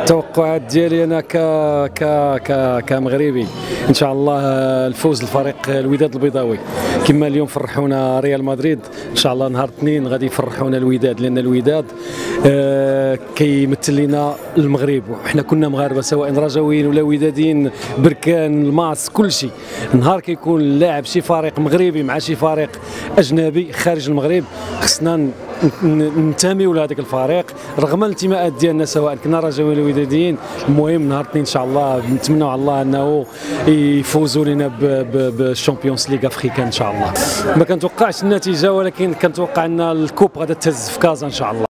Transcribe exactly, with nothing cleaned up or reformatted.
التوقعات ديالي انا ك ك ك كمغربي ان شاء الله الفوز الفريق الوداد البيضاوي. كما اليوم فرحونا ريال مدريد، ان شاء الله نهار الاثنين غادي يفرحونا الوداد، لان الوداد آه كيمثل لنا المغرب، وحنا كنا مغاربه سواء رجاويين ولا وداديين، بركان الماس كل شيء. نهار كيكون اللاعب شي فريق مغربي مع شي فريق اجنبي خارج المغرب، خصنا ننتميو لهذاك الفريق رغم الانتماءات ديالنا سواء كنا رجاويين ولا وداديين. المهم نهار الاثنين ان شاء الله نتمنوا على الله انه يفوزوا لنا بالشامبيونز ليغ افريكان ان شاء الله. ما كنتوقعش النتيجه، ولكن كنتوقع ان الكوب غادا تهز في كازا ان شاء الله.